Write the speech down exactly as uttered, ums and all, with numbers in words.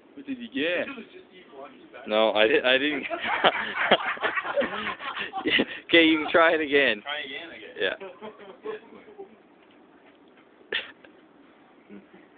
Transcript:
What did you get? No, I, di I didn't. Okay, you can try it again. Try again, I guess. Yeah.